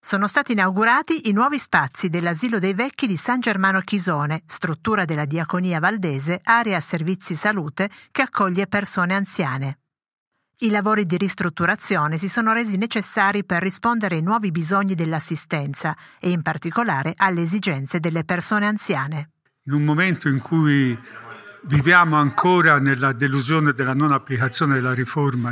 Sono stati inaugurati i nuovi spazi dell'Asilo dei Vecchi di San Germano Chisone, struttura della Diaconia Valdese, area servizi salute che accoglie persone anziane. I lavori di ristrutturazione si sono resi necessari per rispondere ai nuovi bisogni dell'assistenza e in particolare alle esigenze delle persone anziane. In un momento in cui viviamo ancora nella delusione della non applicazione della riforma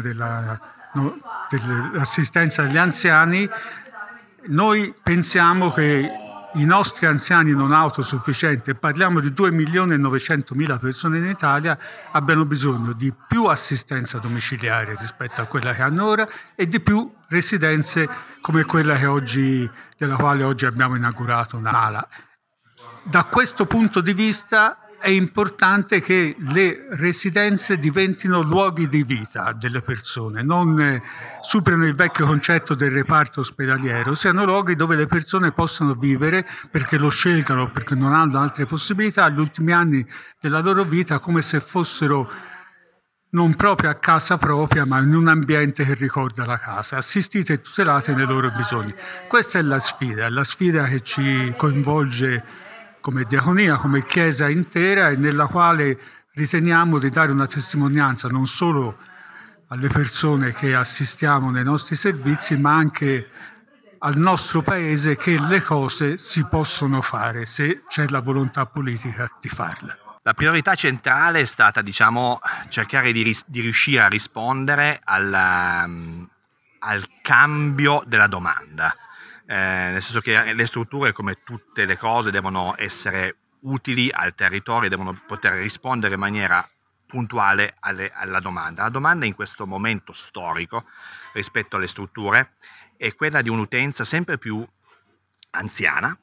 dell'assistenza agli anziani, noi pensiamo che i nostri anziani non autosufficienti, parliamo di 2.900.000 persone in Italia, abbiano bisogno di più assistenza domiciliare rispetto a quella che hanno ora e di più residenze come quella della quale oggi abbiamo inaugurato un'ala. Da questo punto di vista è importante che le residenze diventino luoghi di vita delle persone, non superino il vecchio concetto del reparto ospedaliero, siano luoghi dove le persone possono vivere perché lo scelgano, perché non hanno altre possibilità, agli ultimi anni della loro vita come se fossero non proprio a casa propria, ma in un ambiente che ricorda la casa, assistite e tutelate nei loro bisogni. Questa è la sfida che ci coinvolge come diaconia, come chiesa intera, e nella quale riteniamo di dare una testimonianza non solo alle persone che assistiamo nei nostri servizi, ma anche al nostro paese che le cose si possono fare se c'è la volontà politica di farle. La priorità centrale è stata, cercare di riuscire a rispondere al cambio della domanda. Nel senso che le strutture, come tutte le cose, devono essere utili al territorio, devono poter rispondere in maniera puntuale alla domanda. La domanda in questo momento storico rispetto alle strutture è quella di un'utenza sempre più anziana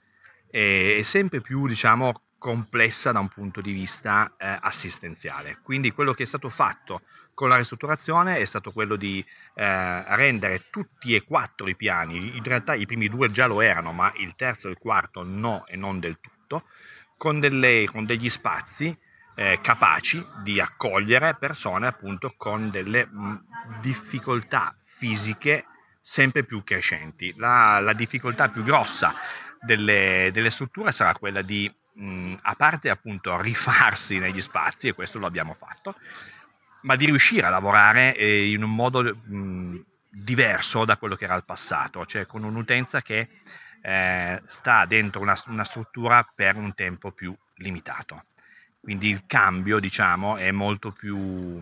e sempre più, complessa da un punto di vista assistenziale. Quindi quello che è stato fatto con la ristrutturazione è stato quello di rendere tutti e 4 i piani, in realtà i primi 2 già lo erano, ma il terzo e il quarto no, e non del tutto, con degli spazi capaci di accogliere persone appunto con delle difficoltà fisiche sempre più crescenti. La difficoltà più grossa delle strutture sarà quella di, a parte appunto rifarsi negli spazi, e questo lo abbiamo fatto, ma di riuscire a lavorare in un modo diverso da quello che era il passato, cioè con un'utenza che sta dentro una struttura per un tempo più limitato. Quindi il cambio, è molto più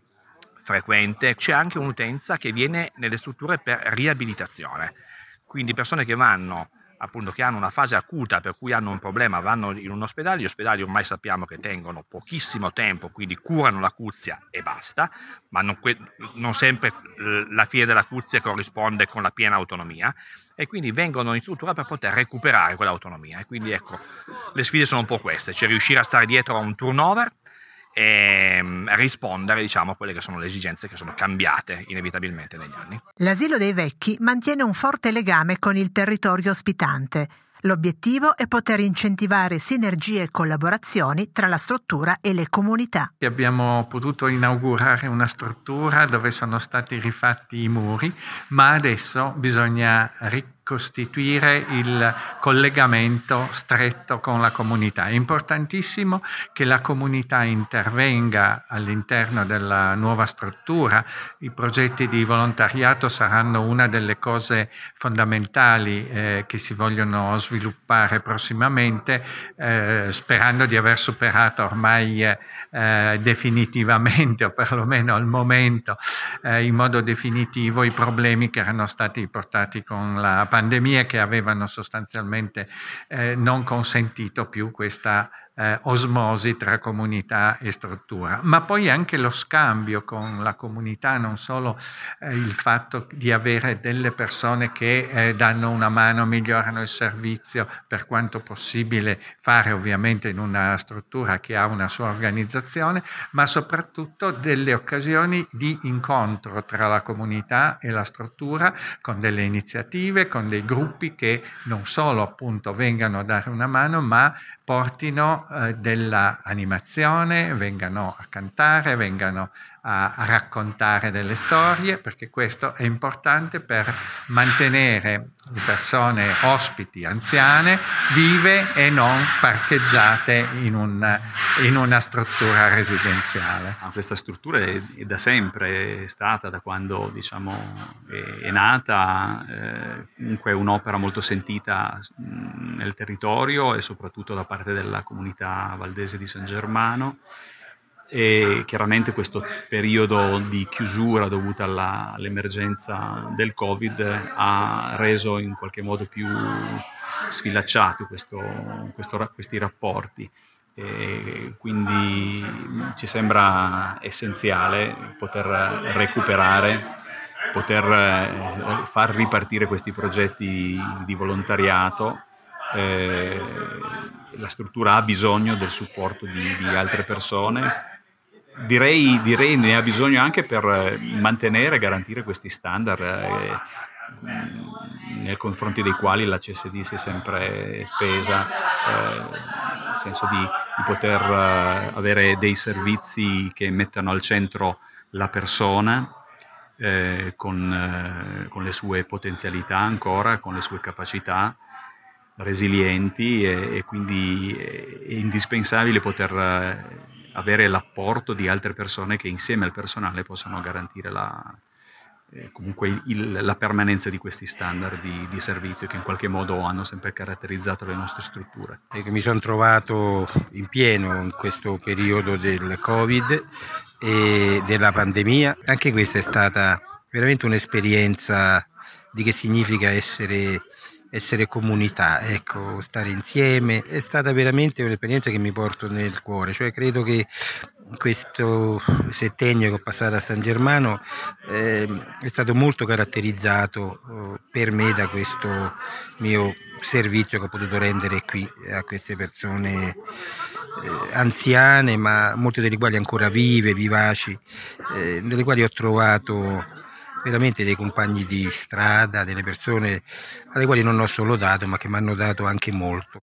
frequente. C'è anche un'utenza che viene nelle strutture per riabilitazione, quindi persone che vanno, appunto, che hanno una fase acuta per cui hanno un problema, vanno in un ospedale. Gli ospedali ormai sappiamo che tengono pochissimo tempo, quindi curano l'acuzia e basta, ma non sempre la fine dell'acuzia corrisponde con la piena autonomia, e quindi vengono in struttura per poter recuperare quell'autonomia. E quindi ecco, le sfide sono un po' queste, cioè riuscire a stare dietro a un turnover e rispondere, a quelle che sono le esigenze che sono cambiate inevitabilmente negli anni. L'Asilo dei Vecchi mantiene un forte legame con il territorio ospitante. L'obiettivo è poter incentivare sinergie e collaborazioni tra la struttura e le comunità. Abbiamo potuto inaugurare una struttura dove sono stati rifatti i muri, ma adesso bisogna ricostituire il collegamento stretto con la comunità. È importantissimo che la comunità intervenga all'interno della nuova struttura. I progetti di volontariato saranno una delle cose fondamentali che si vogliono sviluppare prossimamente, sperando di aver superato ormai definitivamente, o perlomeno al momento in modo definitivo, i problemi che erano stati portati con la pandemia, che avevano sostanzialmente non consentito più questa osmosi tra comunità e struttura, ma poi anche lo scambio con la comunità, non solo il fatto di avere delle persone che danno una mano, migliorano il servizio per quanto possibile, fare ovviamente in una struttura che ha una sua organizzazione, ma soprattutto delle occasioni di incontro tra la comunità e la struttura, con delle iniziative, con dei gruppi che non solo appunto vengano a dare una mano, ma portino della animazione, vengano a cantare, vengano a raccontare delle storie, perché questo è importante per mantenere le persone ospiti anziane vive e non parcheggiate in una struttura residenziale. Questa struttura è da sempre, è stata, da quando diciamo, è nata, comunque un'opera molto sentita nel territorio e soprattutto da parte della comunità valdese di San Germano. E chiaramente questo periodo di chiusura dovuta all'emergenza del Covid ha reso in qualche modo più sfilacciati questi rapporti. E quindi ci sembra essenziale poter recuperare, poter far ripartire questi progetti di volontariato. La struttura ha bisogno del supporto di altre persone. Direi ne ha bisogno anche per mantenere e garantire questi standard nei confronti dei quali la CSD si è sempre spesa, nel senso di poter avere dei servizi che mettano al centro la persona con le sue potenzialità ancora, con le sue capacità resilienti e quindi è indispensabile poter avere l'apporto di altre persone che insieme al personale possano garantire comunque la permanenza di questi standard di servizio che in qualche modo hanno sempre caratterizzato le nostre strutture. Mi sono trovato in pieno in questo periodo del Covid e della pandemia. Anche questa è stata veramente un'esperienza di che significa essere comunità, ecco, stare insieme. È stata veramente un'esperienza che mi porto nel cuore, cioè credo che questo settennio che ho passato a San Germano è stato molto caratterizzato per me da questo mio servizio che ho potuto rendere qui a queste persone anziane, ma molte delle quali ancora vive, vivaci, nelle quali ho trovato veramente dei compagni di strada, delle persone alle quali non ho solo dato, ma che mi hanno dato anche molto.